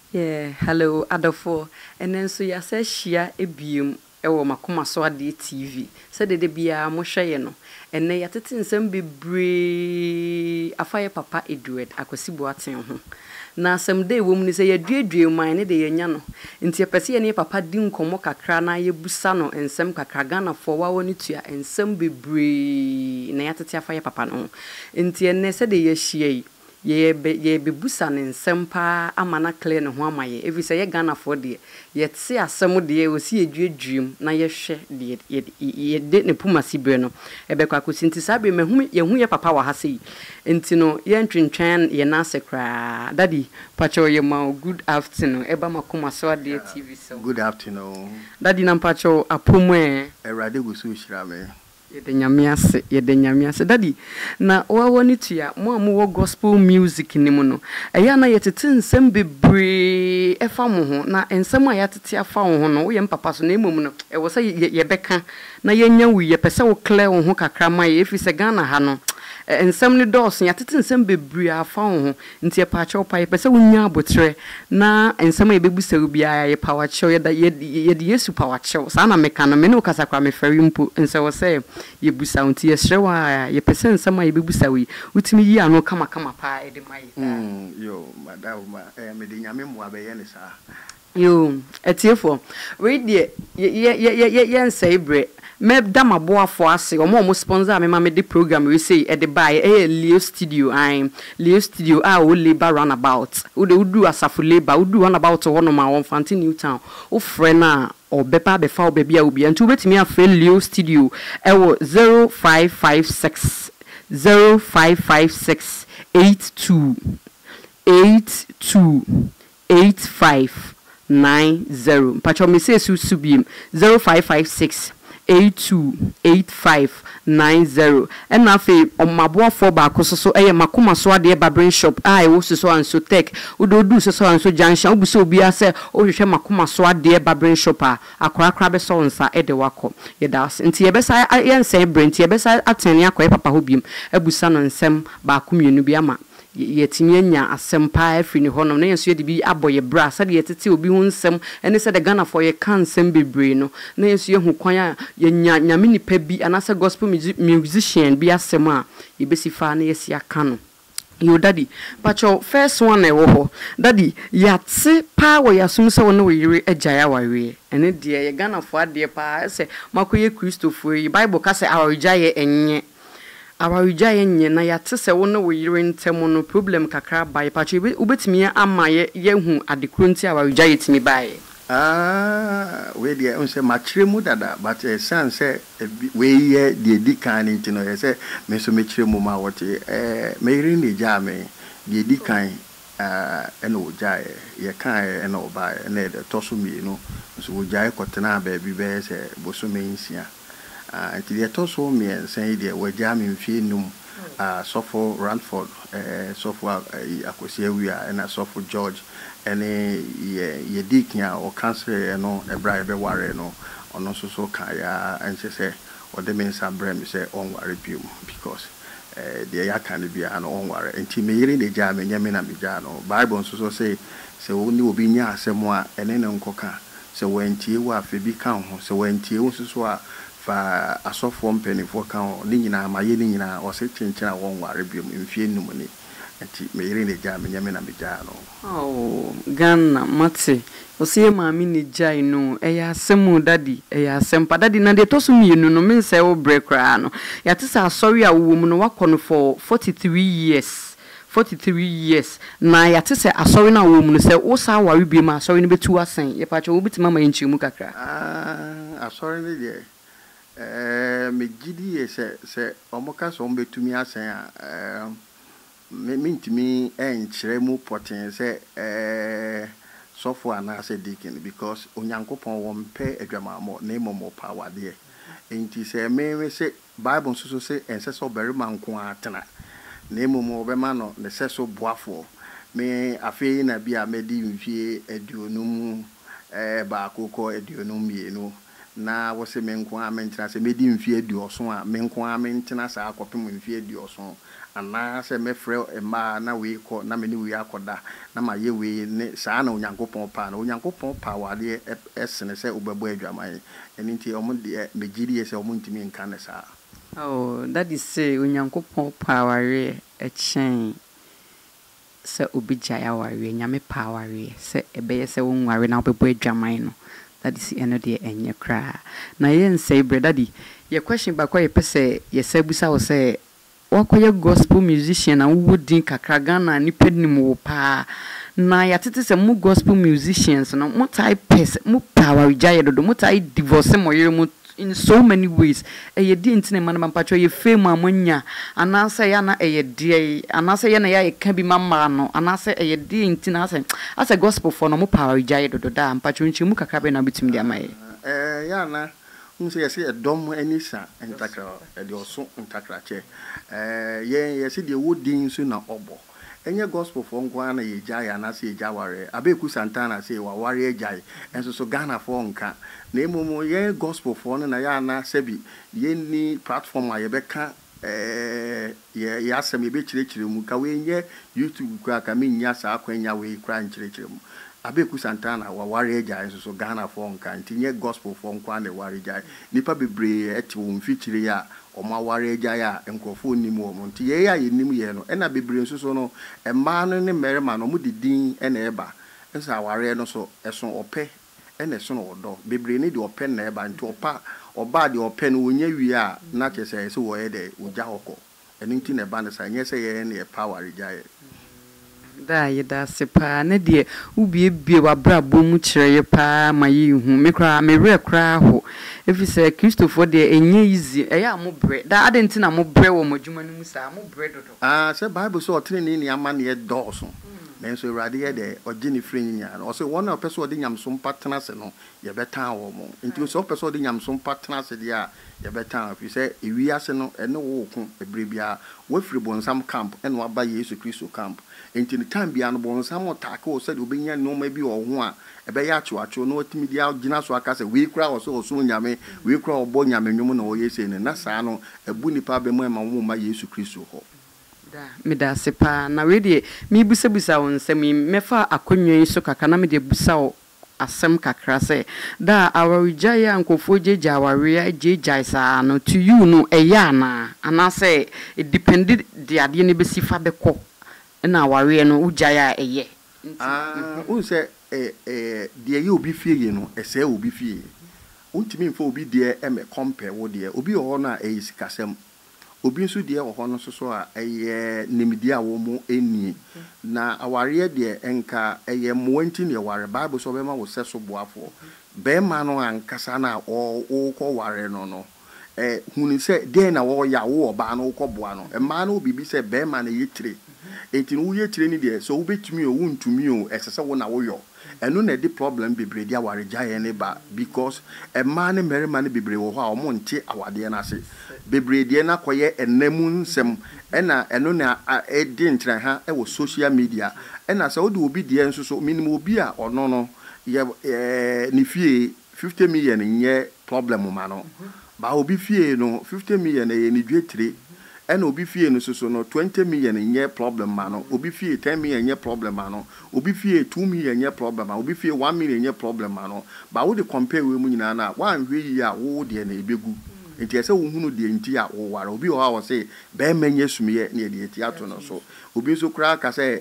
Yeah, hello, Adolfo. And then so ya say share a beam ewo makoma so ade TV. Said de bia mo hweye no. And na yatete nsem bebre afaye papa Edward Akwasi Boateng ho. Na asem de wo mu ni say yaduadue man ne de yenya no. Nti epese ye ne papa di nkomo kakra na ye busa no ensem kakra Ghana for wa woni tua ensem bebre na yatete afaye papa no. Nti enne se de ye hie ye be busa ne nsem pa amana clear ne ho amaye evi say ye Ghana for de ye tse asem de o si eduaduem na ye hwe de ye de ne puma sibre no ebe kwa kosinti sabe mehu ye papa wa ha sei enti no ye ntwentwan ye na sekra daddy pacho ye ma good afternoon eba makoma so de TV so good afternoon daddy na pacho apomu erade gusu hira me ye de nyamiase daddy na wa woni tua mo amu gospel music ni mu no eya na yetete nsem bebre efa mo ho na nsem a yatete afa wo ho no wo ye mpapa so na emom no e wo se ye beka na yenya wu ye pese wo clear wo ho kakra ma ye efi se Ghana ha no ensem ni dos yatete nsem bebre afa wo ho nti e pa che opa ye pese wo nya abotre na ensem ye bebusa wo bia ye power che ye da ye de Yesu power che sa na meka no me no kasa kwa me fari mpo ense wo se ye busa unti ye hrewa ye pese nsem ye bebusa wi utimi yi ano kama pa e de mai yo madam me de nyame mo abeye ne sa yo etiefo we de ye nsai bre me dama boafo ase omo sponsor me ma me de program we say e de buy Leo Studio Leo Studio o labor runabout wo de udu asafo labor udu runabout ho no ma won Fanti Newtown o frɛ na obepa befa obebia obi antu betimi afrɛ Leo Studio ewo 0556 828590 pacho me say subim 0556 828590 and na fe omaboafo ba kososo eye makoma so ade barbering shop wo so anso tech udodu so anso junction obuso obi ase ohwehwe makoma so ade barbering shop akrakra be so nsa ede wako ye das nti ye besa ye nsa brent ye besa atene akoye papa hobiem abusa no nsem ba komienu bi ama yetimi anya asempa afri ni honom na yenso ye de bi aboye bra sa de yetete obi hu nsem ene se de Ghana for ye kan nsem bebre no na yenso ye hu kwan a ye nyame nipa bi anase gospel musician bi asem a ye besifa na yesi aka no yo daddy pacho first one e wo ho daddy yatse pa wo yasum se wo no yire agya wawe ene de ye Ghana for ade pa se makoye Christopher yi Bible ka se awagya ye enye awawija yenye na yate se wo no wo yire ntemo no problem kakra bae pacho ubetimi ama ye hu adekro nti awawija yetimi bae we dey on say machire mu dada but sense we ye de dikan nti no ye say me so mechire mu ma wote me yire ni ja me de dikan ene wo ja ye kan ene wo bae ene de toso mi no so wo ja kotena ba bi be se boso me nsia anti de toso mi ensan de wo ja me mfie num sofo Ranford sofo Akwasi awia na sofo George ene ye dikia o cancer no ebra be ware no ono so kaya ense se o de mensa brem se on ware biom because de ya kan bia no on ware enti me yire de ja me nyame na me ja no Bible so say se oni obi nya asemo a ene ne nkoka se wantie wa afi bi kan ho se wantie wo so a fa asofo mpenifo kan ho ni nyina amaye ni nyina o se chenchen a won ware biom mfie num ni enti me yire de ja me nyame na me ja no Ghana mate osie maami ni jai no eya asemu daddy eya asempa daddy na de tosu mienu no me nse wo brekra no yate sa sorry a wo mu no wakono for 43 years na yate se asori na wo mu no se wo sa wari bi ma asori no betu asen ye pa cho wo bitima ma nchimu kakra asori ne de me gidi se omoka so mbetumi asen a me enchire mu poten se sofo ana se dikin because onyankopon wo mpe adwamamo na emomo power de enti se me se Bible so se ense so berima nko atena na emomo obema no ne se so boafo me afei na bia medi mfie aduonum ba akoko aduonum mienu na wo se menko a mentena se medi mfie aduoso a menko a mentena sa akopem mfie aduoso ana se mefrɛ ema na we kɔ na me ni we akɔda na ma ye we ne saa na onyankopɔn pa na onyankopɔn pa wade esene se obɛbɔ adwaman eni nti omo de megiri se omo ntimi nka ne saa. Oh, that is say onyankopɔn pa ware ɛkyɛn se obi jaya ware nyame pa ware se ebeye se won ware na obɛbɔ adwaman no. That is eno de enye kra na yen say brother di your question back why pese ye say busa wo say wakoye gospel musician na wo din kakra Ghana ni pednim wo pa na ya tete se mu gospel musicians no mo type pese mu power jaye do mo type divorce mo yere mu in so many ways ye di ntine man pacho ye fame amonya ananse ya na ye die ananse ya na ya ka bi mama no ananse ye di ntine as a gospel for no mo power jaye do da pacho nchi mu kakra be na bitim dia mai ya na unse ye se dom anisa entakra de oso entakra che ye se de wodin so na obo enye gospel for nkwa na ye jaye na se ye jaware Abeiku Santana se wa ware jaye enso so Ghana for nka na emomo ye gospel for na ya na sebi ye ni platform a ye beka ye asem ye be kirekire mu ka we nye YouTube kwa ka me nya sa akwanya we kra nkirekire mu Abeiku Santana wa ware jaye enso so Ghana for nka ntinye gospel for nkwa na ware jaye nipa bebre eti wo mfikire ya oma ware jaya enkrofo nimu omo nti ye ya yenim ye no ena bebre nso so no emma no ne merema no mu didin ena eba ensa ware no so eso ope ena so no odo bebre ne de ope na eba nti oba de ope no wonya wi a na chese se wo ye de oja hoko eni nti na eba ne sa nye se ye ne power jaya da ye da sepa ne de ubie wa brabo mu kire ye pa mayi hu me kra me re kra ho efi se Christopher de enye easy eya mo bre da adenti na mo bre wo modwuma no musa mo bre dodo se Bible so otene ni ama ne dɔɔso na nso Awurade ye de ogini free nya no so wona person de nyamso patena se no ye beta wo mo nti so person de nyamso patena se de a ye beta afi se ewi ase no ene wo ko ebre bia wo free bonsam camp ene wa ba Yesu Kristo camp nti ni time bia no bonsam otake wo se de obenya no ma bi wo ho a ebe ya acho no otimi dia gina so aka se we kra wo so nyame we kra obo nyame nwum na wo yese ne na saa no ebu nipa be mo ma wo ma Yesu Kristo ho da me da sepa na we de mi busabusa won se mi mefa akonwen so kaka na me de busa wo asem kakra se da awarujaya nkofo jeja aware jeja isa no to you no eya na ana se it depended de ade ne be sifa be ko na aware no ujaya eye unse de ye obi fie no ese obi fie untimi mfo obi de eme compare wo de obi ho na eyisikasem obi nso de ho no so a eye nimdi a wo mo eni na aware de enka eye moanti ne ware Bible so be ma wo seso boafo be ma no ankasa na o ko ware no huni se de na wo ya wo oba no ko boa no ma na obi bi se be ma na yetire enti no wo yetire ni de so wo betumi o wuntumi o esese wo na wo yo eno na di problem bebre dia ware jaye ne ba because e ma ne merema ne bebre wo ho a omo nte awade na ase bebre die na koye enamu nsem ena eno na edi ntre ha e wo social media ena se wo de obi die nso so minimum obi a ono no ye ni fie 50 million nye problem ma no ba obi fie no 50 million ye ni dwetire ena obi fie no so no 20 million nye problem ma no obi fie 10 million nye problem ma no obi fie 2 million nye problem ma obi fie 1 million nye problem ma no ba wo de compare we mu nyina na wan hwe yi a wo de na ebegu enti ese wo hunu de enti a wo ware obi o ha wo se be manye sumiye na de eti ato no so obi so kra ka se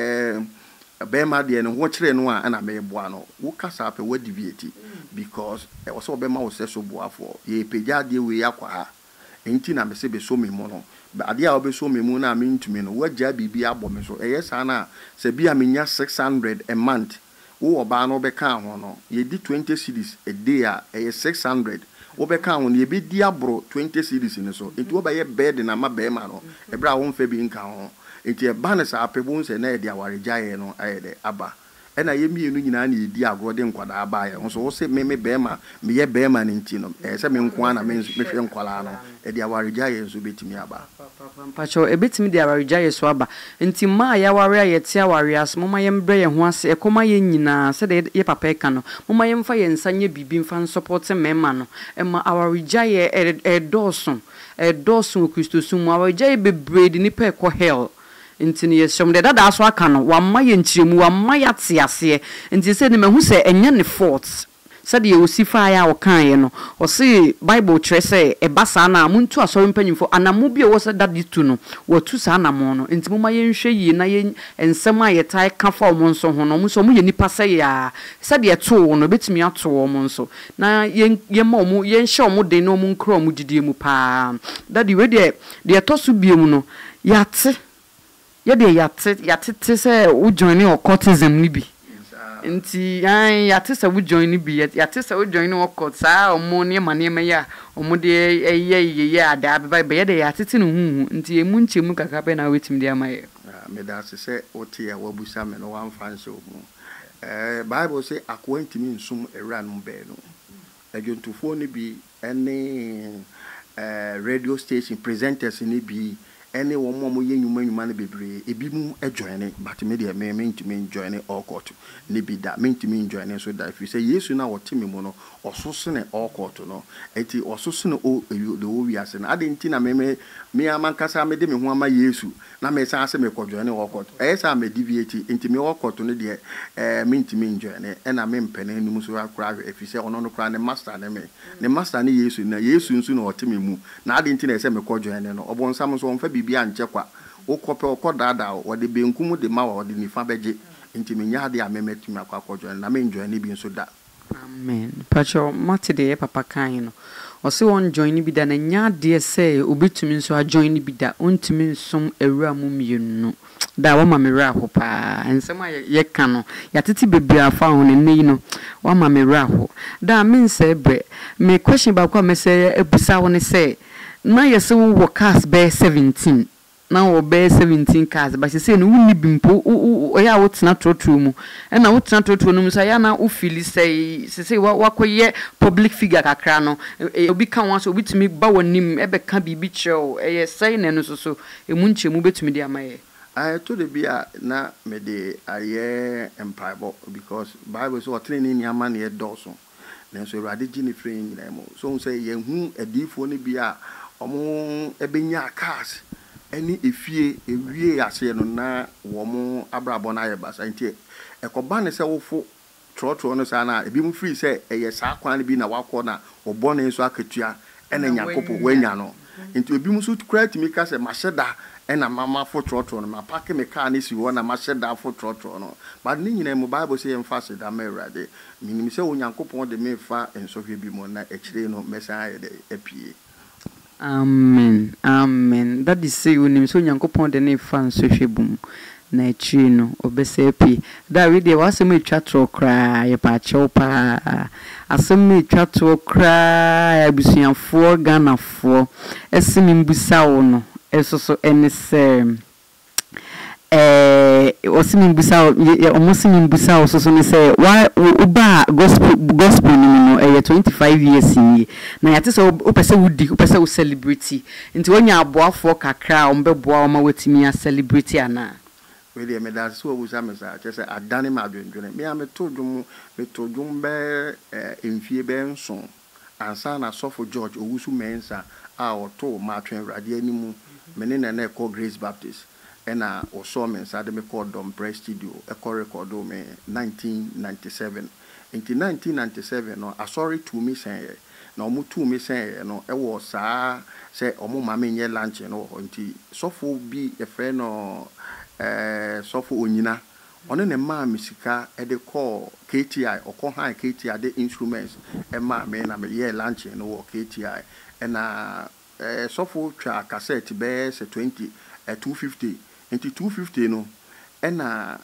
be ma de no ho kire no a na me boa no wo kasa pe wa deviate because e wo so be ma wo se so boafo ye peja de we yakwa ha enti na me se be so me mo no ade a obe so me mu na me ntumi no wagya bibi abɔ me so eye sa na se bia me nya 600 a month wo oba no be ka ho no ye di 20 cedis a day a eye 600 wo be ka ho no ye be di abro 20 cedis ni so enti wo ba ye bed na ma be ma no ebra wo mfa bi nka ho enti e ba ne sa apebon se na e di aware jaye no aye de aba ena ye mienu nyina na edi agro de nkwada aba ye nso wo se me bema me ye bema ne nti no se me nko ana me hwe nkwala no e de awaregya ye nso betimi aba pacho e betimi de awaregya ye so aba nti ma ya ware ye tia ware as moma ye mbre ye ho ase e koma ye nyina se de ye papa e ka no moma ye mfa ye nsanye bibi mfa support mema no e ma awaregya ye e dosun Kristo sum awaregya ye bebre de nipa e ko hell nti ne yesom de dada aso aka no wamma ye nkyiremu wamma ya tiase nti se ne mahu se enya ne faults se de osifa ya okan ye no o se bible kire se e basa na muntu asori mpanyimfo anamo bi wo se dadi tu no watu sa anamo no nti mo ma ye nhwe yi na ye ensem ayetai ka fa mo nso ho no mo so mo ye nipa se ya se de eto no betimi ato mo nso na ye ma mo ye nhye mo de no mo nkro mo didie mu pa dadi we de etosu biem no yate yede yate se wo join occultism ni bi nti yate se wo join ni bi yate se wo join occult sa omo ne mane ya omo de ye ada be yede yate ne hu nti emu nchemu kaka pe na wetim de amaye me da se otie ya wabusa me no wan fanse omu bible say akwantimi nsum ewra no be no adwontofo ni bi ene radio station presenters ni bi any one more ye nyuma bebre ebi mu join but me dey me to me join all court ni bi da me to me join so that if you say yesu na what me mo no ososo ne all court no enti ososo ne o the o wi ase na ade nti na me amankasa me de me ho ama yesu na me san ase me ko join all court sa me deviate enti me all court no de me to me join e na me mpene num so akra if you say ono no kra ne master ne yesu na yesu nso na what me mu na ade nti na say me ko join no obonsam so onfa bia nchekwa okope okodada wo de benkum de ma wo de nifa beje ntimi nya de amemetumi akwakojo na me enjoy ni bi nso da amen pacho mate de papa kan no o se won join bi da na nya de se obetumi nso a join bi da ontumi nsom ewura mu mienu da wa ma mewura ho pa ensem a ye ka no yatete bebre afa ho ne nei no wa ma mewura ho da me nse bre me question ba kwa me se ebusa wo ne se na yese wo cars be 17 na wo be 17 cars but say no wuni bimpo o ya wo tena trotro mu e na wo tena trotro no so ya na wo feel say wakoye public figure kakra no obi kan wan so obi tumi ba wonim e be ka bibi chew e say na no so emu nchemu betumi de amaye I told the bia na me de aye empire because bible so training ni ama na e doso na so rade gini free nyina mo so say ye hu adifo ni bia omo ebenya cars eni efie ewie ase no na wo abrabo na ye basa ntie ekoba ne se wofo trotro no sa na ebi mu free se eye sa kwan bi na wakọ na obone so akatua ena nyakopo wanya no ntie ebi mu so create me ka se masheda ena mama fo trotro no ma pack me car ni si wo na masheda fo trotro no but ni nyina mu bible say emphasize da merade minim se onyankopon de me fa ensohwe bi mo na ekire no mesa ye de apie amen that is say unim so nyankopon de ne fa nso hwebum na echi no obese pi da we dey wasem etwa tro kra ye pa chew pa asem etwa tro kra ya busuafo ganafo esimi mbusa wo no esoso enese osimi mbusa so ne say why uba gospel no 25 years ni na yate so opese wudi opese wo celebrity nti wonya aboafo kakra ombeboa o ma wetimi a celebrity ana we dey me da so wo sa me sa che adane ma dwendwene me a me to dwum be emfie be nso ansa na sofo George owusu mensa a oto ma twen rade animu me ne na call Grace Baptist ena oso mensa de me call Dom Press Studio e call record me 1997 in 1997 no asori to me say na omo to me say no e wo saa say omo ma me nye lunch no nti sofo bi e fe no sofo onyina ono ne ma misika e de call KTI okọ han KTI de instruments e ma me na me ye lunch no wo KTI ena sofo twa cassette be se 20 250 into 250 no ena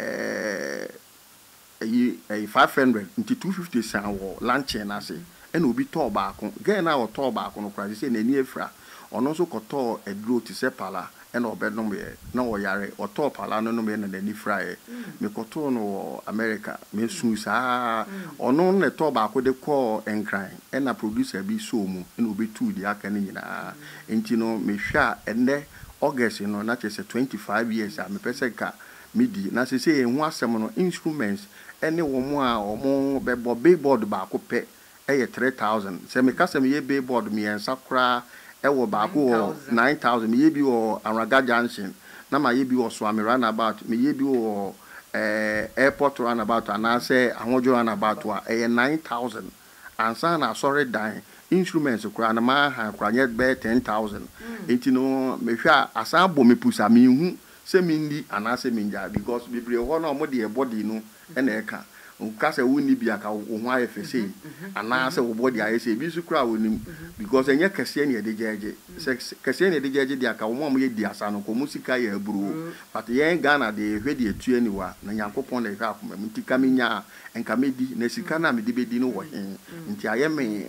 500 into 250 san wo lunch na se ena obi to baako gen na wo to baako no kwa se na ni efra ono so koto edro ti se pala ena obedom ye na wo yare o top ala no me na ni fry me koto no America me su sa ono ne to ba ko de ko enkran ena producer bi so mu ena obetu di aka ni nyina enti no me hwa enne August no na chese 25 years a me pese ka midi na se hu asem no instruments ene wo mu a omo bebo billboard ba ko pe 3,000 se me ka se me ye billboard me ensa kra ewo ba ko 9,000 me ye bi wo Araga Junction na ma ye bi wo Swami roundabout me ye bi wo airport roundabout and say ahojo roundabout wa 9,000 ansa na sorry dan instruments kra na ma ha kra nye be 10,000 enti no me hwa asan bo me pusa me hu se me ndi anase me nja because bibre ho na mo de body no na eka ukase woni bia ka wo ho ayefese anase wo body ayese bi su kra woni because enye kese ne de jeje kese ne de jeje dia ka wo mo ye di asa no ko musika ya aburu but yen Ghana de hwede etu aniwa na Nyankopon na hwa akoma mtika menya enka medi na sika na medi bedi no wo hen nti aye me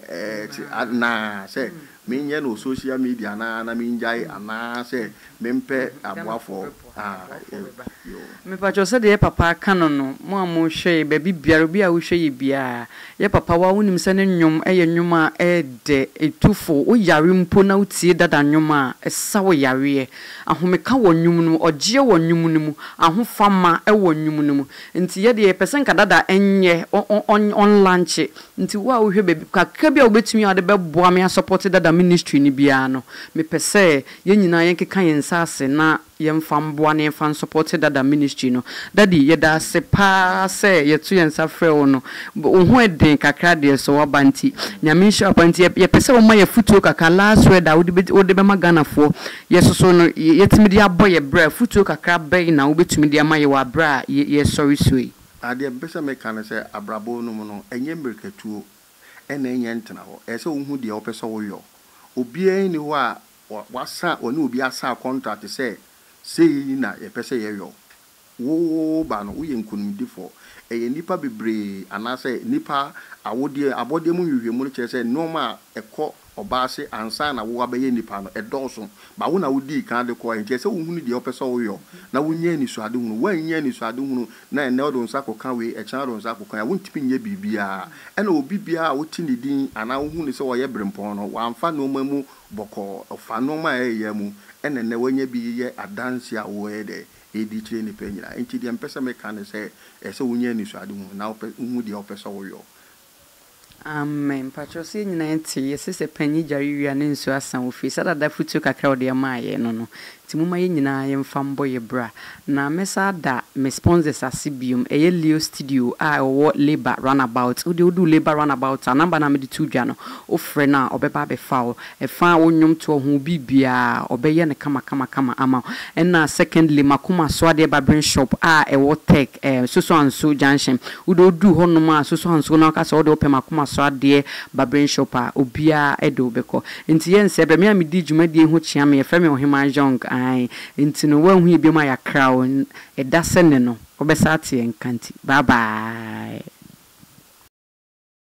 na se menye no social media na menjai ana se mempe aboafo me pa chose de papa kano no mo amu hwe baby biara bi a wo hwe bia ye papa wa wonim se ne nnwom nnwom a de etufo wo yare mpo na utie dada nnwom a esa wo yare ahomeka wo nnwom no ogye wo nnwom no mu ahofama wo nnwom no mu nti ye de person ka dada enye on lunch nti wo a wo hwe baby kakra bia wo betumi ade beboa me support dada ministry ni bia no me pese ye nyina ye keka yensa ase na yemfa mboa ne yemfa support dada ministry no daddy yeda se pa se yetu yensa frɛ wo no wo eden kakra de so wabanti nyame hwa banti ye pese wo ma ye futuo kakra last word a wo de be magana fo yesoso no yetimi de abɔ ye bra futuo kakra bɛn na wo betumi de ama ye wa bra ye sorry sui ade pese me kan se abrabo no mu no enye mberkatuo ena enye ntena ho ese wo hu de wo pese wo yo obi ani ho a wasa oni obi asa contract se sei na ye pese ye yo wo ba no wo ye nkunimdifo eye nipa bebre anase nipa awode abode mu hwehwe mu che se normal ekọ obaase ansa na wo abaye nipa no edoso ba wo na wodi kan de ko che se wo hunu de opese wo yo na wo nya ni so ade hunu wa nya ni so ade hunu na ene odo nsa kokan we e chan odo nsa kokan wo ntipi nya bibia ena obi bia wo ti ni din ana wo hunu se wo ye brempon no wa amfa no mamu boko ofa no ma ye mu ene ne wo nya bi ye adanse a wo ye de edi kire ni penyira enti de mpesa me kan se ese wo nya ni so ade hunu na wo de opese wo yo amen patrosi nyina enti yesese panyi jariwia ne nso asan ofi sada da futu kakra ode ma ye no no timuma ye nyina ye mfambo ye bra na mesa da me sponsors asibium eye Leo Studio a wo labor runabout udu labor runabout anamba na me de tudwa no ofre na obeba be foul e fa wonnwom to ho bibia obeye ne kama ama na secondly makuma so ade barbering shop a e wo tech so anso junction udu honom a so anso na ka so ode ope makuma so ade barbering shop a obia edo beko nti yense be me amedi dwumadi ho chia me fe me ohema jong ai nti no wa hu bi ma ya crown e da sene no obesate enkanti bye bye.